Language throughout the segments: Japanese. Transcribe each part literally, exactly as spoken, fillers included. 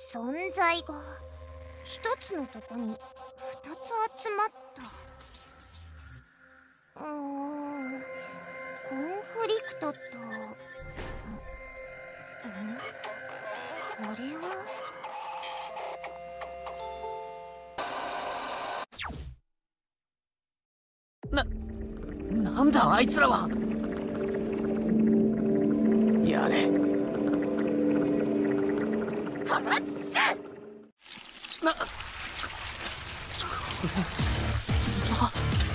存在が一つのとこに二つ集まった。うーん、コンフリクトと、ん、これはな、なんだあいつらは。やれ。かまっしゃな、これは。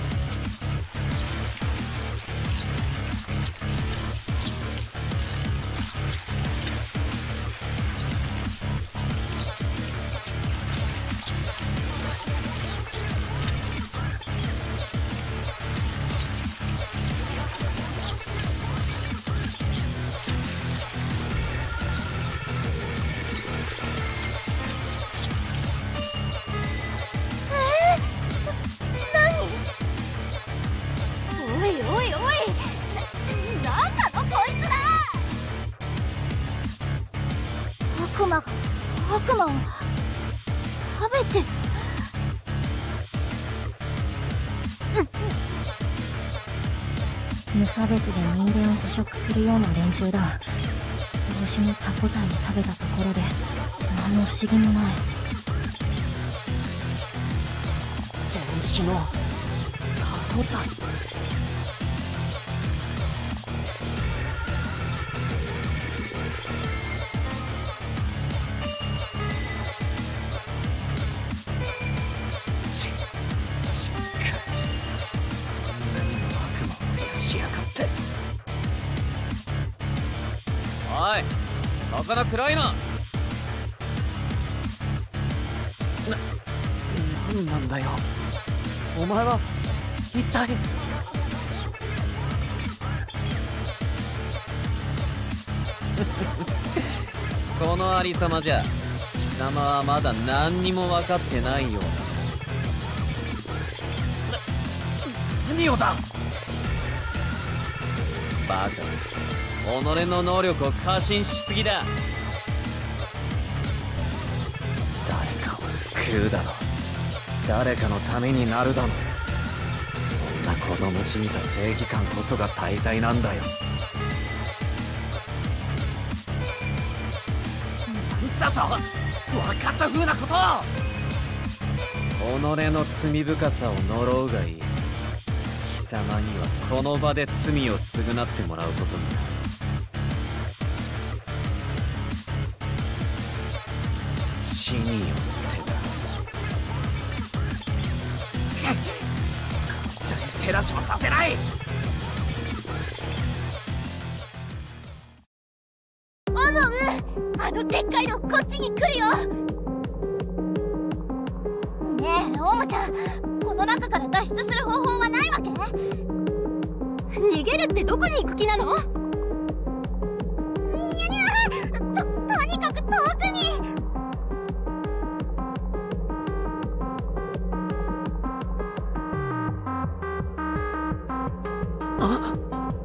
悪魔が悪魔を食べて、無差別で人間を捕食するような連中だ。同時にタコ体を食べたところで何の不思議もない。 原始のタコ体。おい、魚暗いな。な、なんなんだよお前は一体。このありさまじゃ貴様はまだ何にも分かってないようだ。な、何をだバカ、己の能力を過信しすぎだ。誰かを救うだろ、誰かのためになるだろ。そんな子供じみた正義感こそが大罪なんだよ。なんだと分かった風なことを。己の罪深さを呪うがいい。貴様にはこの場で罪を償ってもらうことになる。死によってだ。こいつに手出しもさせない。 オノム、あのでっかいのこっちに来るよ。ねえオモちゃん、この中から脱出する方法はないわけ？逃げるってどこに行く気なの？にゃにゃ、と、とにかく遠くに。 あ、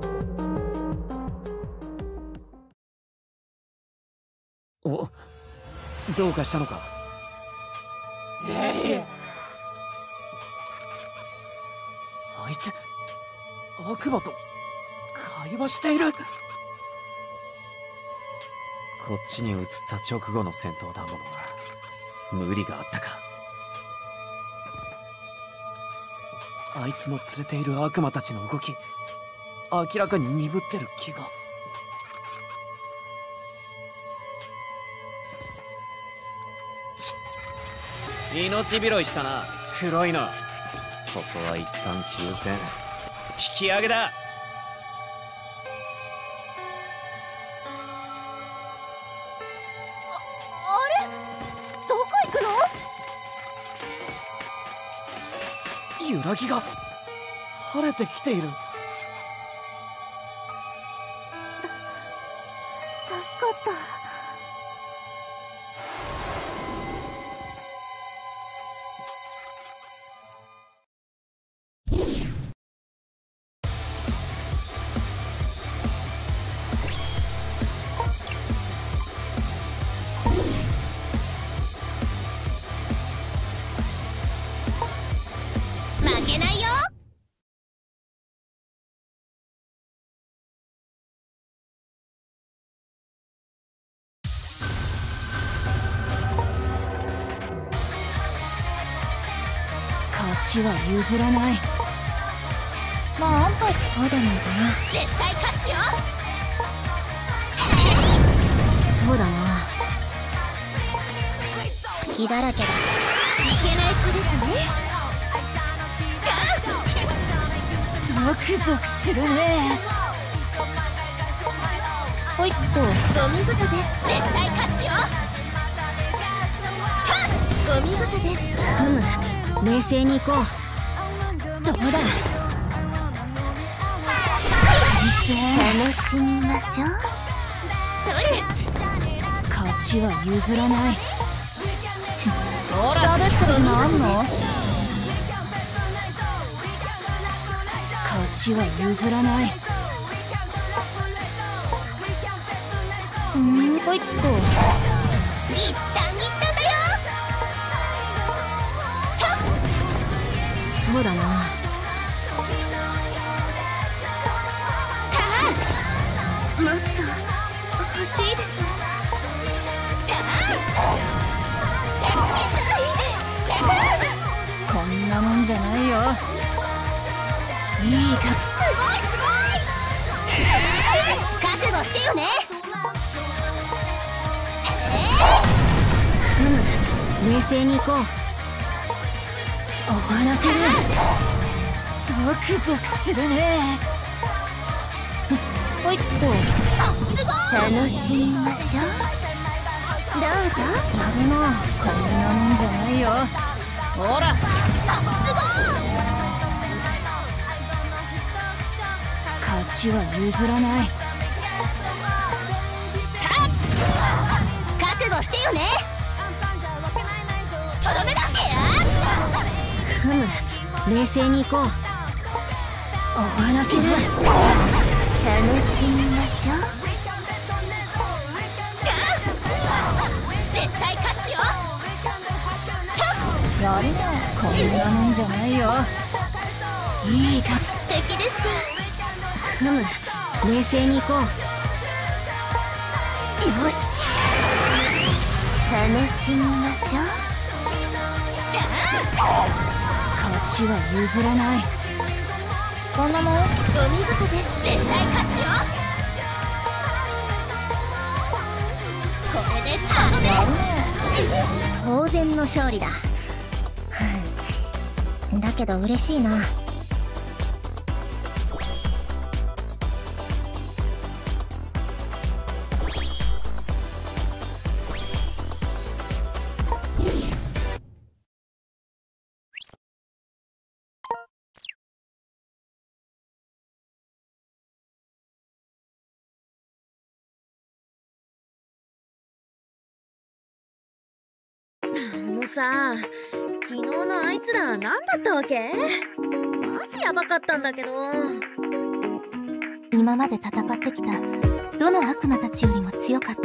お、どうかしたのか？あいつ悪魔と会話している。こっちに移った直後の戦闘だものな。無理があったか。あいつの連れている悪魔たちの動き、明らかに鈍ってる気が。命拾いしたな、黒いの。ここは一旦休戦。引き上げだ。 あれ、どこ行くの？ 揺らぎが晴れてきている。 助かった。 ちは譲らない。まああんたこうでもいいかな。 絶対勝つよ。 そうだな、好きだらけだ。 いけない子ですね。 ゾクゾクするね。ほいっと。 お見事です。絶対勝つよ。お見事です。 ふむ、冷静に行こう。どうだ、 楽しみましょう。それ、 勝ちは譲らない。喋ってるのあんの？勝ちは譲らない。うん、ほいっと。 一旦一旦だよ。ちょっそうだな。 タッチ。もっと欲しいです。タッこんなもんじゃないよ。いいか。 すごいすごい。覚悟してよね。 ふむ、冷静に行こう。終わらせる。ゾクゾクするね。ほいっと。 楽しみましょう。どうぞ。 やるな、こんなもんじゃないよ。ほら、 すごい。 勝ちは譲らない。 さあ、覚悟してよね。とどめだけや。 ふむ、冷静に行こう。終わらせる。 楽しみましょう。絶対勝つよ。 やるな、こんなもんじゃないよ。いいか。 素敵です。 ふむ、冷静に行こう。 よし、楽しみましょう。 勝ちは譲らない。こんなもん。 お見事です。絶対勝つよ。これで頼め。 当然の勝利だ。だけど嬉しいな。 あのさ、昨日のあいつら何だったわけ？マジヤバかったんだけど。 今まで戦ってきたどの悪魔たちよりも強かった。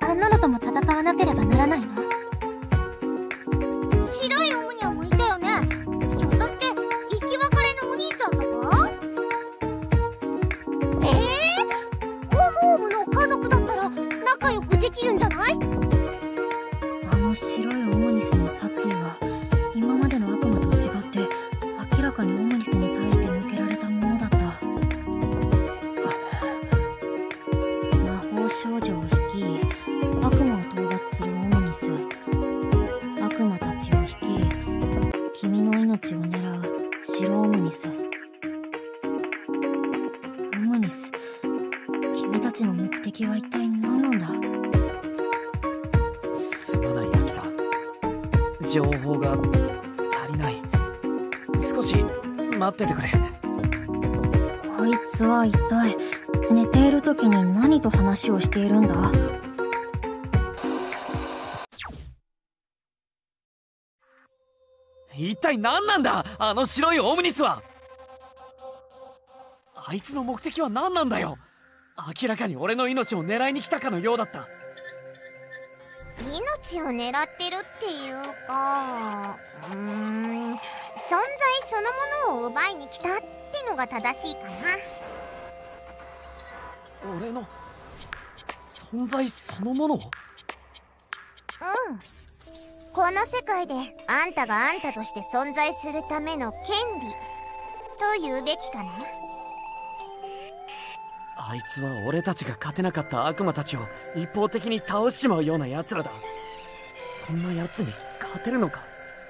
あんなのとも戦わなければならないの？白いオムニャンもいたよね。ひょっとして生き別れのお兄ちゃんとか？ええー、オムオムの家族だったら仲良くできるんじゃない？ あの白いオムニスの殺意は今までの悪魔と違って明らかにオムニスに対して向けられたものだった。魔法少女を率い悪魔を討伐するオムニス、悪魔たちを率い君の命を狙う白オムニス。オムニス、君たちの目的は一体何なんだ？ すまない、アキサ。情報が足りない。少し待っててくれ。 こいつは一体寝ている時に何と話をしているんだ？ 一体何なんだ、あの白いオムニスは。あいつの目的は何なんだよ。明らかに俺の命を狙いに来たかのようだった。 命を狙ってるっていうか、うーん、存在そのものを奪いに来たってのが正しいかな。 俺の存在そのものを。 うん、 この世界であんたがあんたとして存在するための権利と言うべきかな。 あいつは俺たちが勝てなかった悪魔たちを一方的に倒しちまうような奴らだ。そんな奴に勝てるのか。さ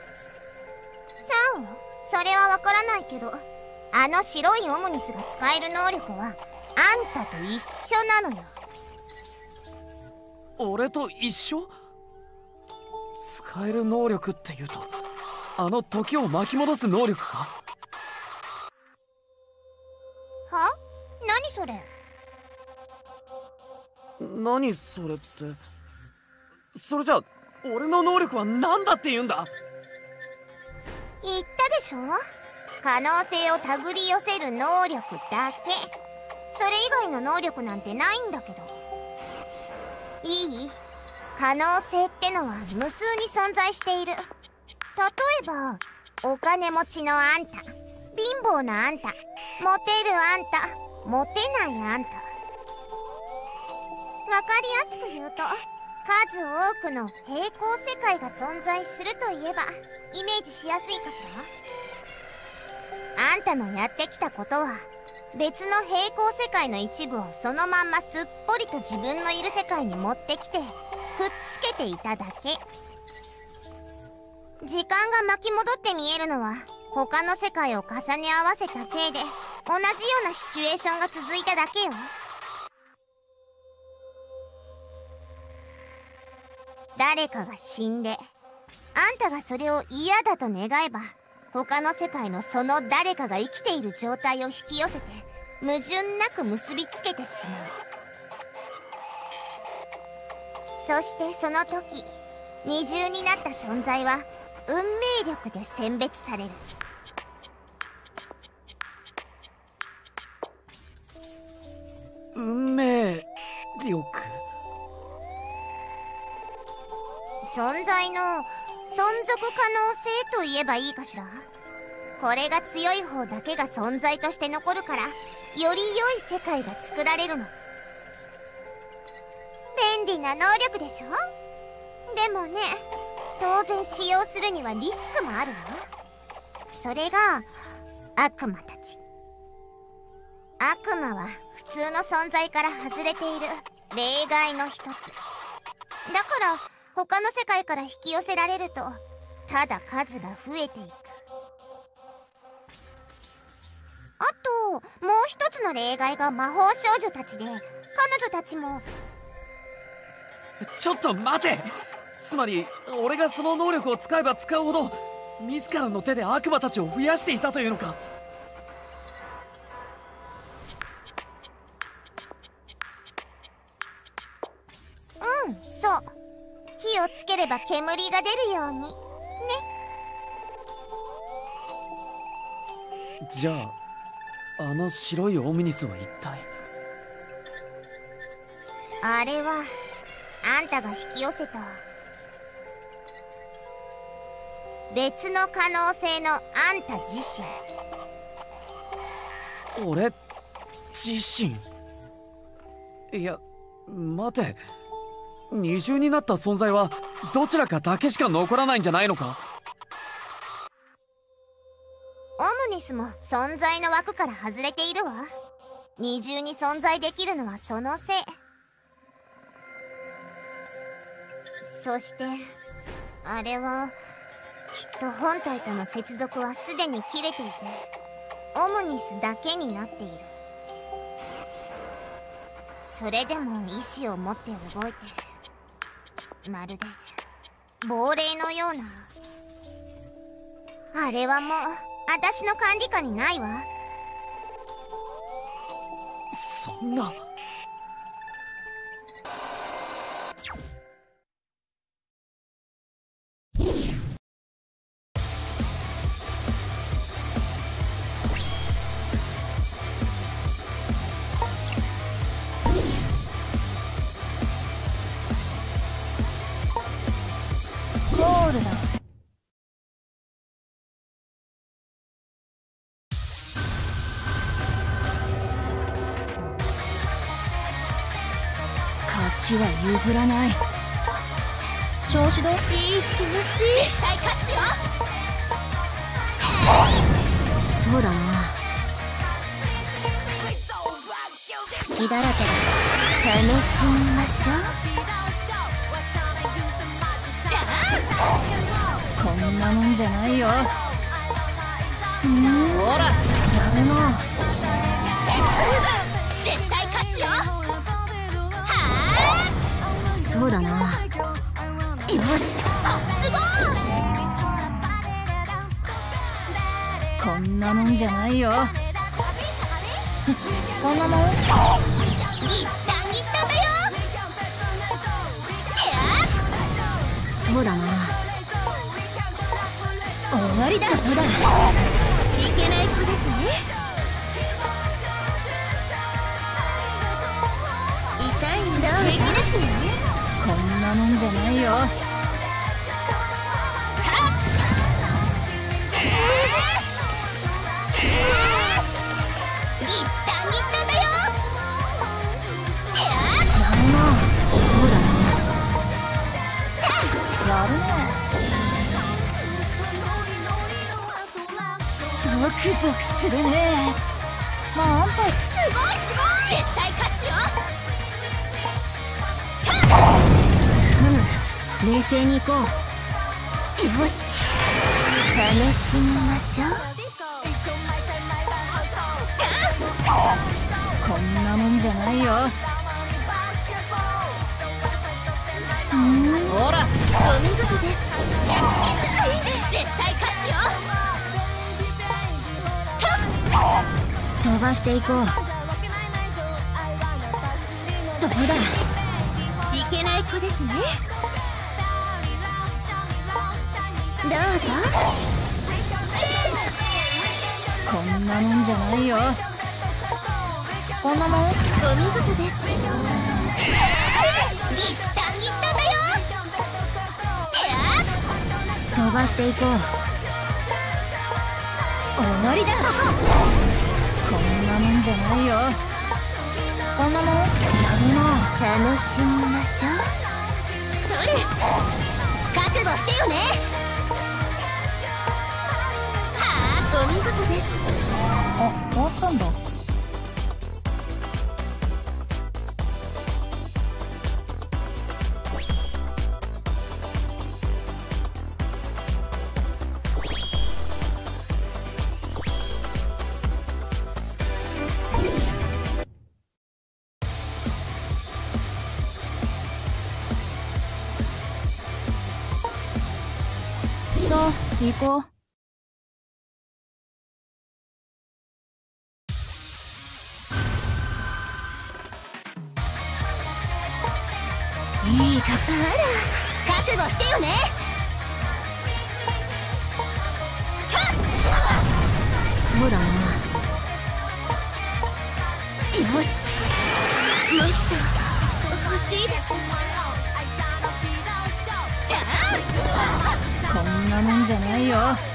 あ、それはわからないけど、あの白いオムニスが使える能力はあんたと一緒なのよ。 俺と一緒？使える能力っていうと、あの時を巻き戻す能力か？ は？何それ？ 何それって。それじゃあ俺の能力は何だって言うんだ？ 言ったでしょ、可能性を手繰り寄せる能力だけ。それ以外の能力なんてないんだけど。いい？可能性ってのは無数に存在している。例えばお金持ちのあんた、貧乏なあんた、モテるあんた、モテないあんた。わかりやすく言うと、数多くの平行世界が存在するといえばイメージしやすいかしら。あんたのやってきたことは別の平行世界の一部をそのまんますっぽりと自分のいる世界に持ってきてくっつけていただけ。時間が巻き戻って見えるのは他の世界を重ね合わせたせいで同じようなシチュエーションが続いただけよ。誰かが死んで、あんたがそれを嫌だと願えば、他の世界のその誰かが生きている状態を引き寄せて矛盾なく結びつけてしまう。そしてその時、二重になった存在は運命力で選別される。 運命力？ 存在の存続可能性と言えばいいかしら。これが強い方だけが存在として残るから、より良い世界が作られるの。便利な能力でしょ。でもね、当然使用するにはリスクもあるわ。それが悪魔たち。悪魔は普通の存在から外れている例外の一つだから、他の世界から引き寄せられるとただ数が増えていく。あともう一つの例外が魔法少女たちで、彼女たちも。 ちょっと待て。つまり俺がその能力を使えば使うほど自らの手で悪魔たちを増やしていたというのか。 うん、そう。火をつければ煙が出るようにね。 じゃああの白いオムニスは一体。 あれはあんたが引き寄せた別の可能性のあんた自身。 俺自身？いや待て、二重になった存在はどちらかだけしか残らないんじゃないのか。 オムニスも存在の枠から外れているわ。二重に存在できるのはそのせい。そしてあれはきっと本体との接続はすでに切れていて、オムニスだけになっている。それでも意志を持って動いてる。まるで亡霊のような。あれはもう私の管理下にないわ。 そんな。 ゴールだ。勝ちは譲らない。 調子どう？ いい気持ち。絶対勝つよ。 そうだな。隙だらけだ。楽しみましょう。こんなもんじゃないよ。うん、ほらやるな。 絶対勝つよ。 そうだな。よし、 すごい。 こんなもんじゃないよ。こんなもん。 ギッタンギッタンだよ。 そうだな。終わりだ。どうだ。 いけない子ですね。痛いんだ。平気ですよね。 こんなもんじゃないよ。 ギッタンギッタンだよ。 やるな。そうだな。やるね。ゾクゾクするね。まああんたすごいすごい。絶対勝つよ。 ふむ、冷静に行こう。よし、楽しみましょう。こんなもんじゃないよ。うん、 ほら、お見事です。絶対勝つよ。 飛ばしていこう。どうだ。 いけない子ですね。どうぞ。 こんなもんじゃないよ。こんなもん。 お見事です。ギッタンギッタンだよ。 飛ばしていこう。終わりだ。こんなもんじゃないよ。こんなもん。やるな。 楽しみましょう。 それ覚悟してよね。はあ、お見事です。 あ、終わったんだ。さあ、行こう。 いいか。あら、覚悟してよね。 そうだな。よし、 もっと欲しいです。 こんなもんじゃないよ。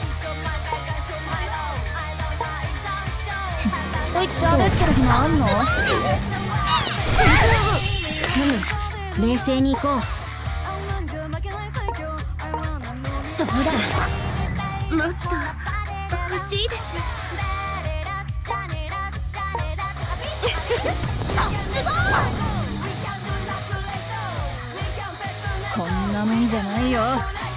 こいつ喋ってる暇あんの？ふむ、冷静に行こう。どうだ。 もっと欲しいです。すごい。 こんなもんじゃないよ。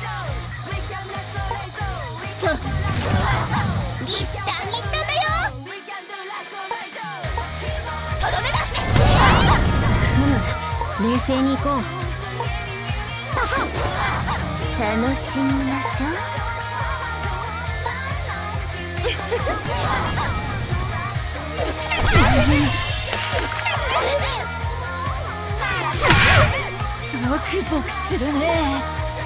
とギッタンギッタンだよ。とどめだ。 ふむ、冷静に行こう。 そこ。 楽しみましょう。 ゾクゾクするね。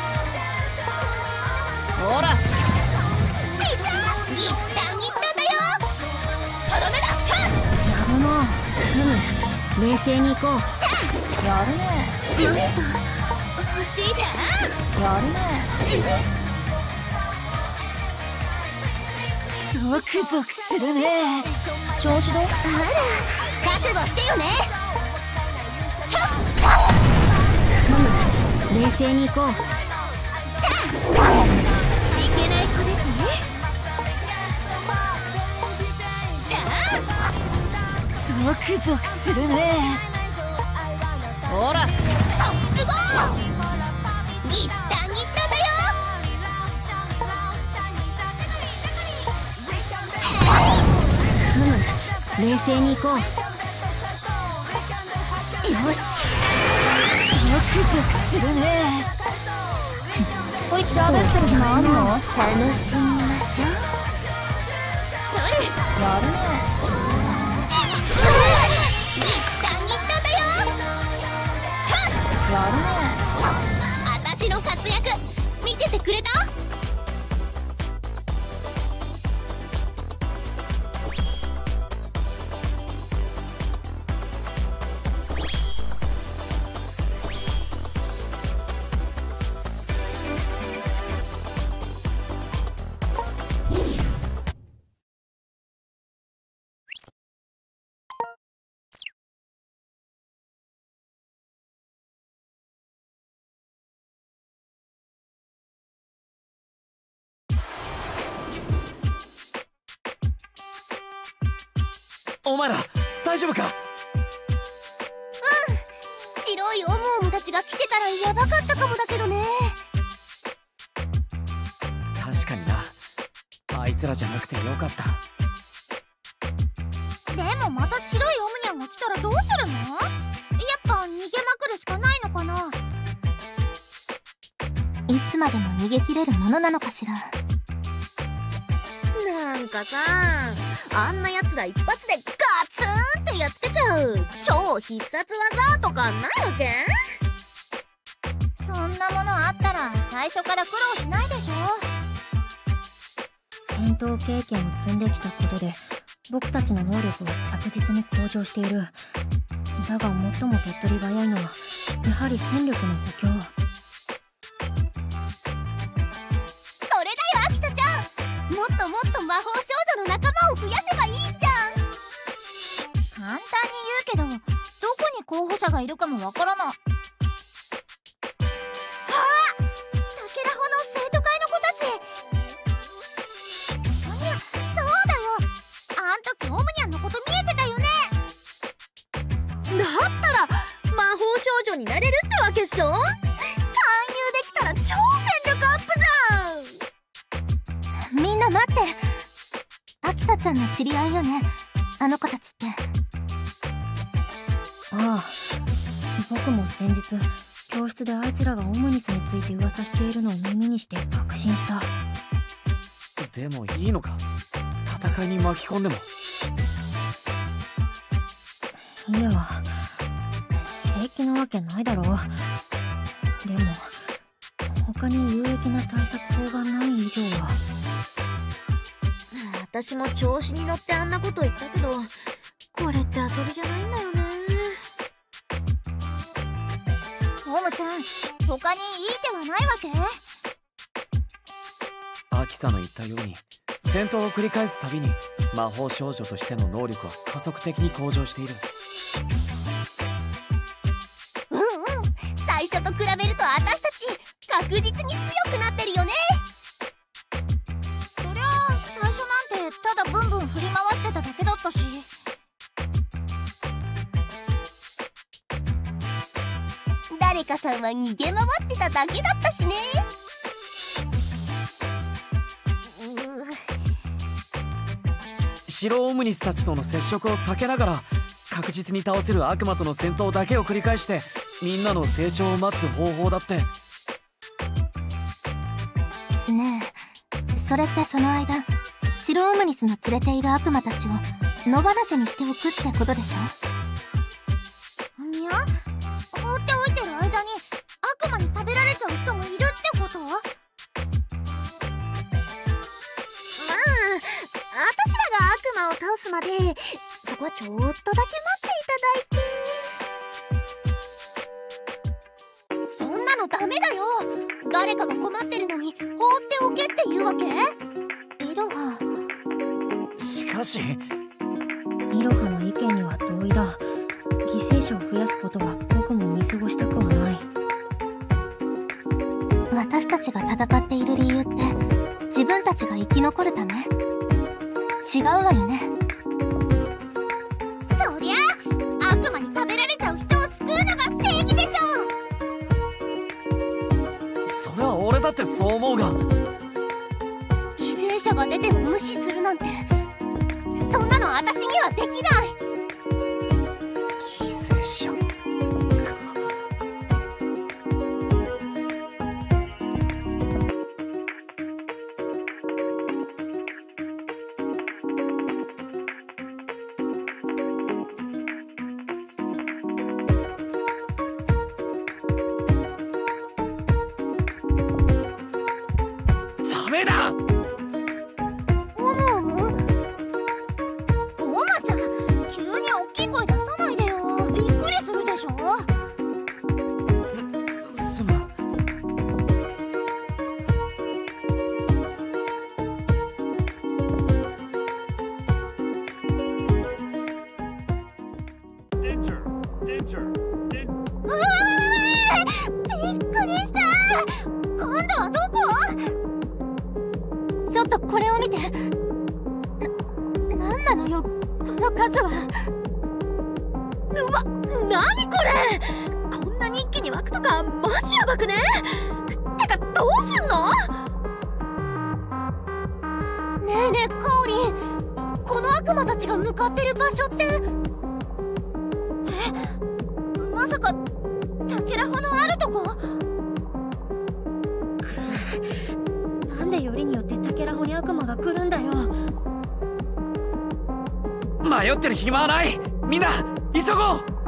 ほら、 ギッタンギッタンだよ。とどめだ。 やるな。ふむ、冷静に行こう。やるね。 もっと欲しいです。 やるね。ゾクゾクするね。調子どう？ あら、覚悟してよね。 ふむ、冷冷静に行こう。 いけない子ですね。 ゾクゾクするね。 ほらすごいギッタギッタだよ。 ふむ、冷静に行こう。よし、 ゾクゾクするね。 こいつ喋ってる暇あんの？ 楽しみましょう。それやるね。 ギッタギッタだよ。 やるね。 私の活躍見ててくれた？ お前ら大丈夫か？ 白いオムオムたちが来てたらヤバかったかもだけどね。 確かにな、あいつらじゃなくてよかった。 でもまた白いオムニャンが来たらどうするの？やっぱ逃げまくるしかないのかな？いつまでも逃げ切れるものなのかしら。 なんかさ、あんなやつら一発でガツンってやっつけちゃう超必殺技とかないわけ？ そんなものあったら最初から苦労しないでしょ。 戦闘経験を積んできたことで僕たちの能力は着実に向上している。だが最も手っ取り早いのはやはり戦力の補強。 それだよ、アキサちゃん。もっともっと魔法少女の仲間を増やせばいいじゃん。簡単に言うけど、どこに候補者がいるかもわからない。ああ、タケラホの生徒会の子たち。そりゃそうだよ。あん時オムニャンのこと見えてたよね。 だったら魔法少女になれるってわけっしょ。勧誘できたら超戦力アップじゃん。 みんな待って。アキサちゃんの知り合いよね、あの子たちって。 ああ、僕も先日教室であいつらがオムニスについて噂しているのを耳にして確信した。 でもいいのか、戦いに巻き込んでも。 いや、平気なわけないだろう。でも他に有益な対策法がない以上は。 私も調子に乗ってあんなこと言ったけど、これって遊びじゃないんだよね。 オムちゃん、他にいい手はないわけ？ アキサの言ったように戦闘を繰り返すたびに魔法少女としての能力は加速的に向上している。 うんうん、最初と比べると私たち確実に強くなってるよね。そりゃあ最初なんてただブンブン振り回してただけだったし。誰かさんは逃げ回ってただけだったしね。 白オムニスたちとの接触を避けながら確実に倒せる悪魔との戦闘だけを繰り返してみんなの成長を待つ方法だって。 ねえ、それってその間白オムニスの連れている悪魔たちを野放しにしておくってことでしょ？いや、放っておいてる間に悪魔に食べられちゃう人もいるってこと？ まあ、私らが悪魔を倒すまでそこはちょっとだけ待っていただいて。 そんなのダメだよ。誰かが困ってるのに放っておけって言うわけ？イロハ。 しかしイロハの意見には同意だ。犠牲者を増やすことは僕も見過ごしたくはない。 私たちが戦っている理由って自分たちが生き残るため？違うわよね。 そりゃ悪魔に食べられちゃう人を救うのが正義でしょ。 それは俺だってそう思うが。 犠牲者が出ても無視するなんて、そんなの私にはできない。 犠牲者か。ダメだ。 うむうむ。おまちゃん、急に大きい声出さないでよ。びっくりするでしょ。 す、すまん。 うわー、びっくりした。今度はどこ？ ちょっとこれを見て。な、なんなのよ、この数は。うわ、なにこれ。こんなに一気に湧くとかマジやばくね。てかどうすんの？ねえねえカオリン、この悪魔たちが向かってる場所って、え、まさかタケラホのあるとこ？なんでよりによってタケラホに悪魔が来るんだよ。 迷ってる暇はない。みんな急ごう。